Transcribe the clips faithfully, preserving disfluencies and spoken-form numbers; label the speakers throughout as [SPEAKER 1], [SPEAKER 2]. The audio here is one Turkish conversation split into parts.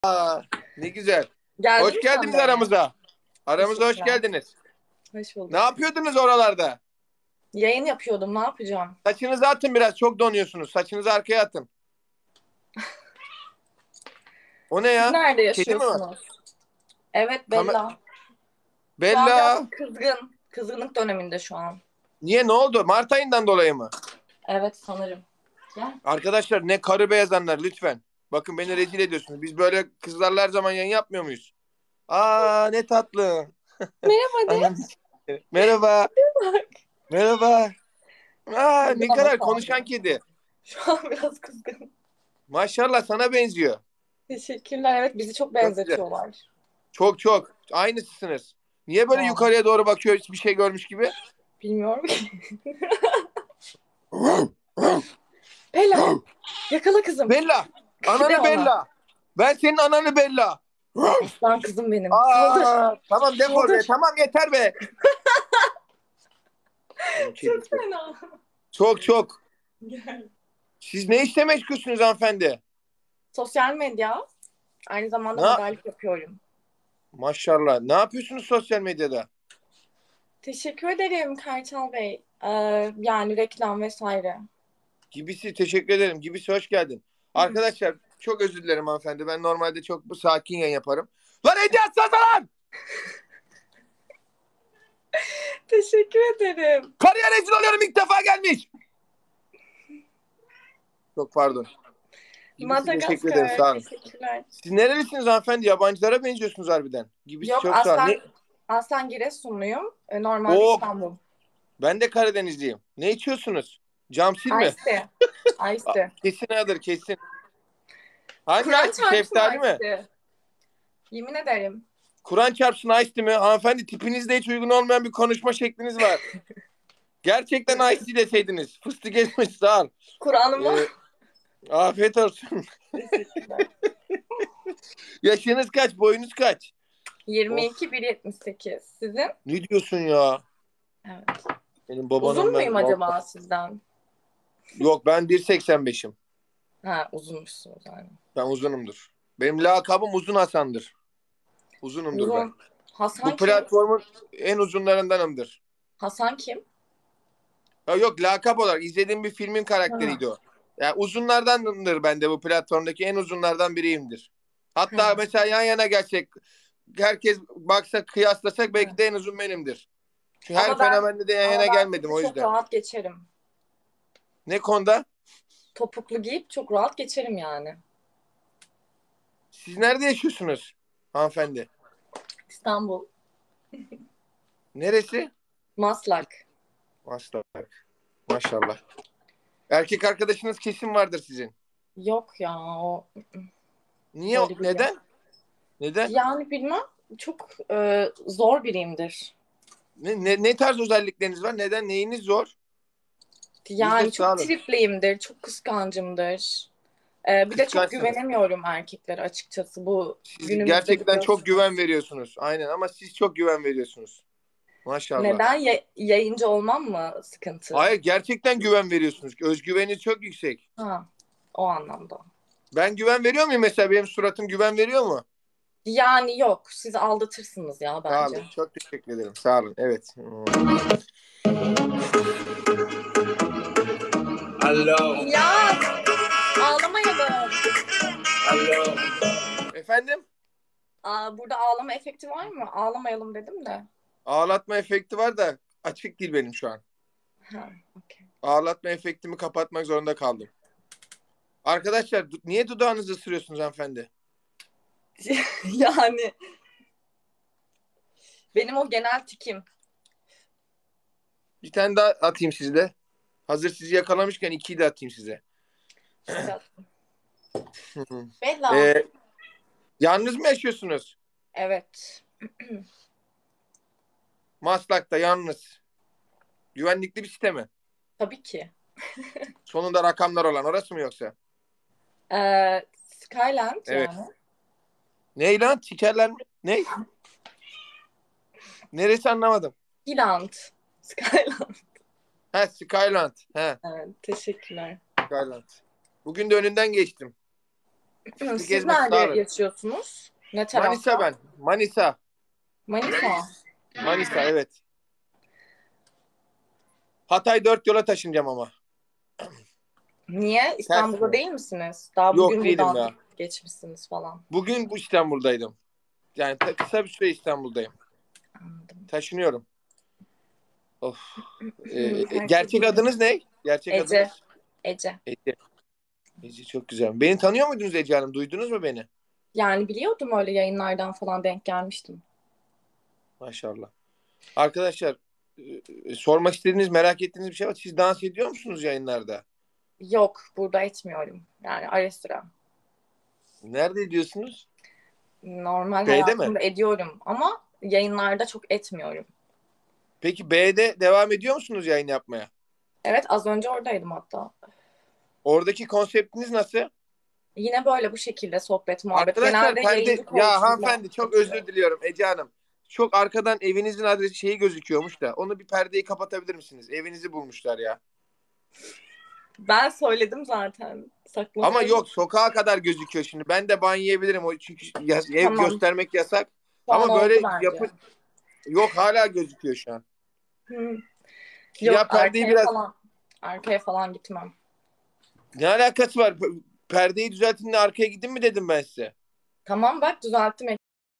[SPEAKER 1] Aa, ne güzel.
[SPEAKER 2] Geldin
[SPEAKER 1] Hoş
[SPEAKER 2] mi sen
[SPEAKER 1] geldiniz
[SPEAKER 2] de?
[SPEAKER 1] aramıza. Aramıza hoş
[SPEAKER 2] Teşekkürler.
[SPEAKER 1] geldiniz.
[SPEAKER 2] Hoş
[SPEAKER 1] Ne
[SPEAKER 2] bulduk.
[SPEAKER 1] yapıyordunuz oralarda?
[SPEAKER 2] Yayın yapıyordum. Ne yapacağım?
[SPEAKER 1] Saçınızı atın biraz. Çok donuyorsunuz. Saçınızı arkaya atın. O ne
[SPEAKER 2] Siz
[SPEAKER 1] ya?
[SPEAKER 2] nerede
[SPEAKER 1] Kedi mi var?
[SPEAKER 2] yaşıyorsunuz? Evet,
[SPEAKER 1] Kame
[SPEAKER 2] Bella. Şu an biraz
[SPEAKER 1] Bella.
[SPEAKER 2] kızgın. Kızgınlık döneminde şu an.
[SPEAKER 1] Niye, ne oldu? Mart ayından dolayı mı?
[SPEAKER 2] Evet, sanırım. Gel.
[SPEAKER 1] Arkadaşlar, ne karı beyazanlar lütfen. Bakın, beni rezil ediyorsunuz. Biz böyle kızlarla her zaman yayın yapmıyor muyuz? Aa, ne tatlı.
[SPEAKER 2] Merhaba de.
[SPEAKER 1] Anam. Merhaba.
[SPEAKER 2] Bak.
[SPEAKER 1] Merhaba. Aa,
[SPEAKER 2] Kızgın
[SPEAKER 1] ne
[SPEAKER 2] ama
[SPEAKER 1] kadar
[SPEAKER 2] şu an
[SPEAKER 1] konuşan
[SPEAKER 2] biraz.
[SPEAKER 1] kedi.
[SPEAKER 2] Şu an biraz kızgın.
[SPEAKER 1] Maşallah, sana benziyor.
[SPEAKER 2] Teşekkürler. Evet, bizi çok
[SPEAKER 1] Çok güzel.
[SPEAKER 2] benzetiyorlar.
[SPEAKER 1] Çok çok. Aynısısınız. Niye böyle
[SPEAKER 2] Aa,
[SPEAKER 1] yukarıya doğru bakıyor, hiçbir şey görmüş gibi?
[SPEAKER 2] bilmiyorum ki. Bella. Yakala kızım.
[SPEAKER 1] Bella.
[SPEAKER 2] De
[SPEAKER 1] Ananı
[SPEAKER 2] ona.
[SPEAKER 1] Bella. Ben senin ananı Bella.
[SPEAKER 2] Aslan kızım benim. Saldır.
[SPEAKER 1] Aa, tamam, defol be.
[SPEAKER 2] Saldır.
[SPEAKER 1] Tamam, yeter be. Benim
[SPEAKER 2] Çok
[SPEAKER 1] kedisi.
[SPEAKER 2] fena.
[SPEAKER 1] Çok çok.
[SPEAKER 2] Gel.
[SPEAKER 1] Siz ne işle meşgulsünüz hanımefendi?
[SPEAKER 2] Sosyal medya. Aynı zamanda
[SPEAKER 1] Ne?
[SPEAKER 2] modellik yapıyorum.
[SPEAKER 1] Maşallah. Ne yapıyorsunuz sosyal medyada?
[SPEAKER 2] Teşekkür ederim Kartal Bey. Ee, yani reklam vesaire.
[SPEAKER 1] Gibisi, teşekkür ederim. Gibisi, hoş geldin. Arkadaşlar, çok özür dilerim hanımefendi. Ben normalde çok bu sakin yayın yaparım. Lan hediye atsana lan!
[SPEAKER 2] Teşekkür ederim.
[SPEAKER 1] Karıya rezil oluyorum, ilk defa gelmiş. Çok pardon. Gibisi, teşekkür ederim,
[SPEAKER 2] Madagaskar.
[SPEAKER 1] sağ olun.
[SPEAKER 2] Teşekkürler.
[SPEAKER 1] Siz nerelisiniz hanımefendi? Yabancılara benziyorsunuz harbiden. Gibisi,
[SPEAKER 2] Yok
[SPEAKER 1] çok sağ olun.
[SPEAKER 2] aslen,
[SPEAKER 1] Ne?
[SPEAKER 2] aslen Giresunluyum. Ee, normalde
[SPEAKER 1] Oo,
[SPEAKER 2] İstanbul.
[SPEAKER 1] ben de Karadenizliyim. Ne içiyorsunuz? Camsil mi?
[SPEAKER 2] Ice'de. Ice'de.
[SPEAKER 1] Kesin adır, kesin. Hangi
[SPEAKER 2] Kur'an
[SPEAKER 1] ice?
[SPEAKER 2] çarpsın
[SPEAKER 1] Şeftali mi?
[SPEAKER 2] Ice'de. Yemin ederim.
[SPEAKER 1] Kur'an çarpsın ice mi? Hanımefendi, tipinizde hiç uygun olmayan bir konuşma şekliniz var. Gerçekten ice deseydiniz. Fıstık ezmiş, sağ ol.
[SPEAKER 2] Kur'an'ıma.
[SPEAKER 1] Ee, afiyet olsun.
[SPEAKER 2] Teşekkürler.
[SPEAKER 1] Yaşınız kaç? Boyunuz kaç?
[SPEAKER 2] yirmi
[SPEAKER 1] Of,
[SPEAKER 2] iki bir yetmiş sekiz. Sizin?
[SPEAKER 1] ne diyorsun ya?
[SPEAKER 2] Evet.
[SPEAKER 1] Benim
[SPEAKER 2] Uzun
[SPEAKER 1] babanım ben.
[SPEAKER 2] muyum acaba sizden?
[SPEAKER 1] Yok, ben bir seksen beşim.
[SPEAKER 2] Ha, uzunmuşsunuz yani.
[SPEAKER 1] Ben uzunumdur. Benim lakabım Uzun Hasan'dır. Uzunumdur ben.
[SPEAKER 2] Uzun. Hasan
[SPEAKER 1] Bu
[SPEAKER 2] kim?
[SPEAKER 1] platformun en uzunlarındanımdır.
[SPEAKER 2] Hasan kim?
[SPEAKER 1] Ya yok, lakap olarak izlediğim bir filmin
[SPEAKER 2] Ha.
[SPEAKER 1] karakteriydi o. Yani uzunlardandır, ben de bu platformdaki en uzunlardan biriyimdir. Hatta
[SPEAKER 2] Ha.
[SPEAKER 1] mesela yan yana gelsek, herkes baksa, kıyaslasak, belki
[SPEAKER 2] Ha.
[SPEAKER 1] de en uzun benimdir. Çünkü her
[SPEAKER 2] Ama ben
[SPEAKER 1] fenomende de yan yana
[SPEAKER 2] ama ben
[SPEAKER 1] gelmedim,
[SPEAKER 2] sizi
[SPEAKER 1] o
[SPEAKER 2] çok
[SPEAKER 1] yüzden.
[SPEAKER 2] rahat geçerim.
[SPEAKER 1] Ne konuda?
[SPEAKER 2] Topuklu giyip çok rahat geçerim yani.
[SPEAKER 1] Siz nerede yaşıyorsunuz hanımefendi?
[SPEAKER 2] İstanbul.
[SPEAKER 1] Neresi?
[SPEAKER 2] Maslak.
[SPEAKER 1] Maslak. Maşallah. Erkek arkadaşınız kesin vardır sizin.
[SPEAKER 2] Yok ya o
[SPEAKER 1] Niye?
[SPEAKER 2] öyle biri yok.
[SPEAKER 1] Neden? Neden?
[SPEAKER 2] Yani bilmem çok e, zor biriyimdir.
[SPEAKER 1] Ne, ne, ne tarz özellikleriniz var? Neden? Neyiniz zor? Bizde
[SPEAKER 2] Yani
[SPEAKER 1] sağ
[SPEAKER 2] çok
[SPEAKER 1] olun.
[SPEAKER 2] tripliyimdir, çok kıskancımdır. E, bir de çok
[SPEAKER 1] Kıskançsınız.
[SPEAKER 2] güvenemiyorum erkeklere açıkçası bu
[SPEAKER 1] Siz
[SPEAKER 2] günümüzde
[SPEAKER 1] gerçekten çok güven
[SPEAKER 2] biliyorsunuz.
[SPEAKER 1] veriyorsunuz. Aynen, ama siz çok güven veriyorsunuz. Maşallah.
[SPEAKER 2] Neden? Ya- yayıncı olmam mı sıkıntı?
[SPEAKER 1] Hayır, gerçekten güven veriyorsunuz. Özgüveniniz çok yüksek.
[SPEAKER 2] Ha, o anlamda.
[SPEAKER 1] Ben güven veriyor muyum mesela? Benim suratım güven veriyor mu?
[SPEAKER 2] Yani yok, siz aldatırsınız ya
[SPEAKER 1] Sağ olun.
[SPEAKER 2] bence.
[SPEAKER 1] Çok teşekkür ederim. Sağ olun. Evet.
[SPEAKER 3] Alo,
[SPEAKER 2] Ya ağlamayalım.
[SPEAKER 3] alo.
[SPEAKER 1] Efendim?
[SPEAKER 2] Aa, burada ağlama efekti var mı? Ağlamayalım dedim de.
[SPEAKER 1] Ağlatma efekti var da açık değil benim şu an.
[SPEAKER 2] Ha, okey.
[SPEAKER 1] Ağlatma efektimi kapatmak zorunda kaldım. Arkadaşlar, du- niye dudağınızı ısırıyorsunuz hanımefendi?
[SPEAKER 2] Yani benim o genel tikim.
[SPEAKER 1] Bir tane daha atayım sizde. Hazır sizi yakalamışken ikiyi de atayım size.
[SPEAKER 2] Bella.
[SPEAKER 1] Ee, yalnız mı yaşıyorsunuz?
[SPEAKER 2] Evet.
[SPEAKER 1] Maslak'ta yalnız. Güvenlikli bir site mi?
[SPEAKER 2] Tabii ki.
[SPEAKER 1] Sonunda rakamlar olan orası mı yoksa?
[SPEAKER 2] Ee, Skyland
[SPEAKER 1] Evet.
[SPEAKER 2] yani.
[SPEAKER 1] Ney lan? Sikerler mi? Ney? Neresi, anlamadım.
[SPEAKER 2] Skyland. Skyland.
[SPEAKER 1] Ha, Skyland. Ha,
[SPEAKER 2] Evet, teşekkürler.
[SPEAKER 1] Skyland. Bugün de önünden geçtim. Fıstık
[SPEAKER 2] Siz
[SPEAKER 1] ezmesi
[SPEAKER 2] nerede
[SPEAKER 1] sağ olun.
[SPEAKER 2] yaşıyorsunuz? Ne tarafta?
[SPEAKER 1] Manisa ben. Manisa.
[SPEAKER 2] Manisa.
[SPEAKER 1] Manisa evet. Hatay dört yola taşınacağım ama.
[SPEAKER 2] Niye? İstanbul'da
[SPEAKER 1] mi?
[SPEAKER 2] değil misiniz? Daha
[SPEAKER 1] Yok
[SPEAKER 2] bugün
[SPEAKER 1] değilim
[SPEAKER 2] buradan
[SPEAKER 1] ya.
[SPEAKER 2] geçmişsiniz falan.
[SPEAKER 1] Bugün bu İstanbul'daydım. Yani ta- kısa bir süre İstanbul'dayım.
[SPEAKER 2] Anladım.
[SPEAKER 1] Taşınıyorum. Of. Ee,
[SPEAKER 2] Hmm,
[SPEAKER 1] e,
[SPEAKER 2] herkes
[SPEAKER 1] gerçek
[SPEAKER 2] gibi.
[SPEAKER 1] adınız ne? Gerçek
[SPEAKER 2] Ece.
[SPEAKER 1] adınız?
[SPEAKER 2] Ece.
[SPEAKER 1] Ece. Ece çok güzel. Beni tanıyor muydunuz Ece Hanım? Duydunuz mu beni?
[SPEAKER 2] Yani biliyordum, öyle yayınlardan falan denk gelmiştim.
[SPEAKER 1] Maşallah. Arkadaşlar e, sormak istediğiniz, merak ettiğiniz bir şey var. Siz dans ediyor musunuz yayınlarda?
[SPEAKER 2] Yok, burada etmiyorum. Yani ara sıra.
[SPEAKER 1] Nerede ediyorsunuz?
[SPEAKER 2] Normal
[SPEAKER 1] B'de mi?
[SPEAKER 2] hayatımda ediyorum ama yayınlarda çok etmiyorum.
[SPEAKER 1] Peki B'de devam ediyor musunuz yayın yapmaya?
[SPEAKER 2] Evet, az önce oradaydım hatta.
[SPEAKER 1] Oradaki konseptiniz nasıl?
[SPEAKER 2] Yine böyle bu şekilde sohbet, muhabbet.
[SPEAKER 1] Arkadaşlar
[SPEAKER 2] Genelde
[SPEAKER 1] perde...
[SPEAKER 2] yayıncı
[SPEAKER 1] Ya
[SPEAKER 2] coach'uyla
[SPEAKER 1] hanımefendi çok
[SPEAKER 2] yapıyorum.
[SPEAKER 1] özür diliyorum Ece Hanım. Çok arkadan evinizin adresi şeyi gözüküyormuş da. Onu bir perdeyi kapatabilir misiniz? Evinizi bulmuşlar ya.
[SPEAKER 2] Ben söyledim zaten.
[SPEAKER 1] Ama
[SPEAKER 2] Saklamıyorum.
[SPEAKER 1] yok sokağa kadar gözüküyor şimdi. Ben de ban yiyebilirim. O çünkü yas- ev
[SPEAKER 2] Tamam.
[SPEAKER 1] göstermek yasak.
[SPEAKER 2] Şu an
[SPEAKER 1] Ama
[SPEAKER 2] oldu
[SPEAKER 1] böyle
[SPEAKER 2] bence.
[SPEAKER 1] yapın. Yok hala gözüküyor şu an.
[SPEAKER 2] Hı.
[SPEAKER 1] Siyah
[SPEAKER 2] Yok,
[SPEAKER 1] perdeyi
[SPEAKER 2] arkaya
[SPEAKER 1] biraz...
[SPEAKER 2] falan. Arkaya falan gitmem.
[SPEAKER 1] Ne alakası var? P- Perdeyi düzeltin de arkaya gidin mi dedim ben size.
[SPEAKER 2] Tamam, bak düzelttim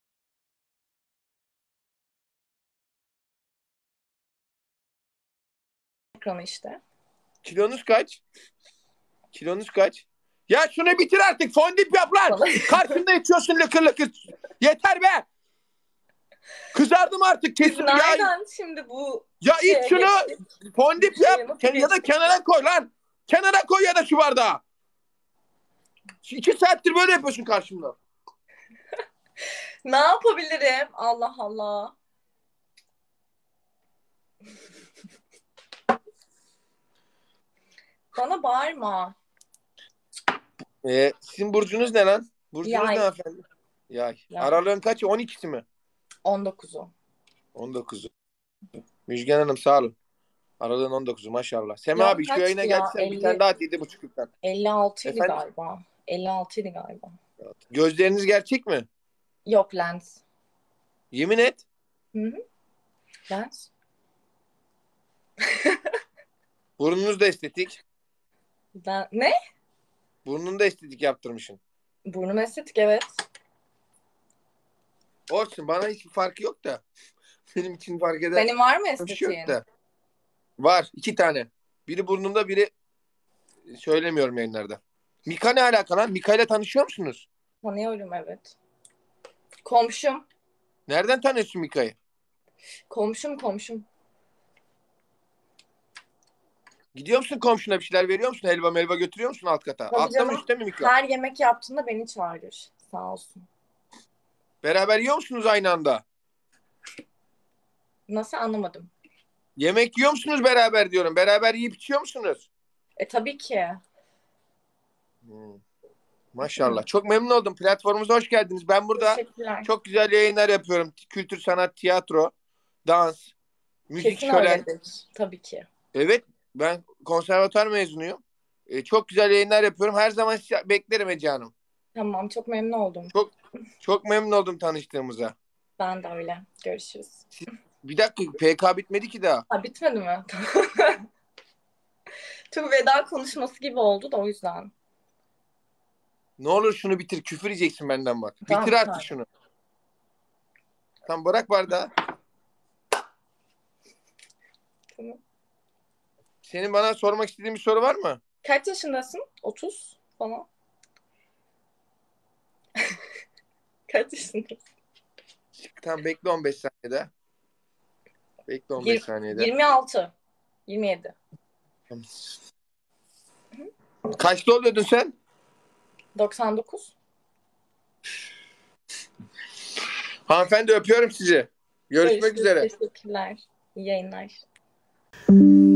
[SPEAKER 2] ekranı işte.
[SPEAKER 1] Kilonuz kaç? Kilonuz kaç? Ya şunu bitir artık. Fondip yap lan.
[SPEAKER 2] Bana-
[SPEAKER 1] Karşımda içiyorsun lıkır lıkır. Yeter be. Kızardım artık.
[SPEAKER 2] Biz
[SPEAKER 1] Kesin ya.
[SPEAKER 2] nereden şimdi bu
[SPEAKER 1] Ya
[SPEAKER 2] şeye
[SPEAKER 1] iç şunu.
[SPEAKER 2] geçtik?
[SPEAKER 1] Fondip
[SPEAKER 2] Şeye
[SPEAKER 1] yap.
[SPEAKER 2] nasıl
[SPEAKER 1] Ken- Ya da
[SPEAKER 2] geçtik?
[SPEAKER 1] kenara koy lan. Kenara koy ya da şu bardağı. İki saattir böyle yapıyorsun karşımda.
[SPEAKER 2] Ne yapabilirim? Allah Allah. Bana bağırma.
[SPEAKER 1] Ee, sizin burcunuz ne lan? Burcunuz
[SPEAKER 2] Yay.
[SPEAKER 1] ne hanımefendi? Yay.
[SPEAKER 2] Yay.
[SPEAKER 1] Aralığın kaçı? on ikisi mi?
[SPEAKER 2] on dokuzu.
[SPEAKER 1] on dokuzu. Müjgan Hanım sağ olun. Aralığın on dokuzu maşallah. Sema
[SPEAKER 2] Yok,
[SPEAKER 1] abi şu
[SPEAKER 2] kaçtı
[SPEAKER 1] yayına
[SPEAKER 2] ya?
[SPEAKER 1] gelsen bir
[SPEAKER 2] elli,
[SPEAKER 1] tane daha at yedi buçuktan.
[SPEAKER 2] elli altıydı
[SPEAKER 1] Efendim?
[SPEAKER 2] galiba. elli altıydı galiba.
[SPEAKER 1] Gözleriniz gerçek mi?
[SPEAKER 2] Yok, lens.
[SPEAKER 1] Yemin et.
[SPEAKER 2] Hı hı. Lens.
[SPEAKER 1] Burnunuz da estetik.
[SPEAKER 2] Ben... Ne?
[SPEAKER 1] Burnunu da estetik yaptırmışsın.
[SPEAKER 2] Burnum estetik, evet.
[SPEAKER 1] Olsun bana hiçbir farkı yok da. Benim için fark eder.
[SPEAKER 2] Senin var mı
[SPEAKER 1] Bir şey yok
[SPEAKER 2] estetiğin?
[SPEAKER 1] da. Var iki tane. Biri burnumda biri söylemiyorum yayınlarda. Mika ne alaka lan? Mika ile tanışıyor musunuz?
[SPEAKER 2] Tanıyorum, evet. Komşum.
[SPEAKER 1] Nereden tanıyorsun Mika'yı?
[SPEAKER 2] Komşum komşum.
[SPEAKER 1] Gidiyor musun komşuna bir şeyler veriyor musun? Helva melva götürüyor musun alt kata?
[SPEAKER 2] Tabii
[SPEAKER 1] Altta mı
[SPEAKER 2] canım.
[SPEAKER 1] üstte mi Mika?
[SPEAKER 2] Her yemek yaptığında beni çağırır. Sağ olsun.
[SPEAKER 1] Beraber yiyor musunuz aynı anda?
[SPEAKER 2] Nasıl, anlamadım.
[SPEAKER 1] Yemek yiyor musunuz beraber diyorum. Beraber yiyip içiyor musunuz?
[SPEAKER 2] E tabii ki.
[SPEAKER 1] Hmm. Maşallah. Çok memnun oldum. Platformumuza hoş geldiniz. Ben burada
[SPEAKER 2] Teşekkürler.
[SPEAKER 1] çok güzel yayınlar yapıyorum. Kültür, sanat, tiyatro, dans, müzik,
[SPEAKER 2] Kesin
[SPEAKER 1] şölen.
[SPEAKER 2] öyledir. Tabii ki.
[SPEAKER 1] Evet. Ben konservatuar mezunuyum. Ee, çok güzel yayınlar yapıyorum. Her zaman sizi beklerim Ece Hanım.
[SPEAKER 2] Tamam, çok memnun oldum.
[SPEAKER 1] Çok çok memnun oldum tanıştığımıza.
[SPEAKER 2] Ben de öyle. Görüşürüz.
[SPEAKER 1] Bir dakika P K bitmedi ki daha.
[SPEAKER 2] Ha, bitmedi mi? Çok veda konuşması gibi oldu da o yüzden.
[SPEAKER 1] Ne olur şunu bitir. Küfür yiyeceksin benden bak.
[SPEAKER 2] Tamam,
[SPEAKER 1] Bitir artık
[SPEAKER 2] tamam.
[SPEAKER 1] şunu. Tamam bırak bardağı.
[SPEAKER 2] Tamam.
[SPEAKER 1] Senin bana sormak istediğin bir soru var mı?
[SPEAKER 2] Kaç yaşındasın? otuz falan. Kaç yaşındasın?
[SPEAKER 1] Tamam bekle on beş saniyede. Bekle on beş
[SPEAKER 2] Yir-
[SPEAKER 1] saniyede.
[SPEAKER 2] yirmi altı. yirmi yedi.
[SPEAKER 1] Kaçta oluyordun sen?
[SPEAKER 2] doksan dokuz.
[SPEAKER 1] Hanımefendi öpüyorum sizi. Görüşmek
[SPEAKER 2] Görüşürüz.
[SPEAKER 1] üzere.
[SPEAKER 2] Teşekkürler. İyi yayınlar.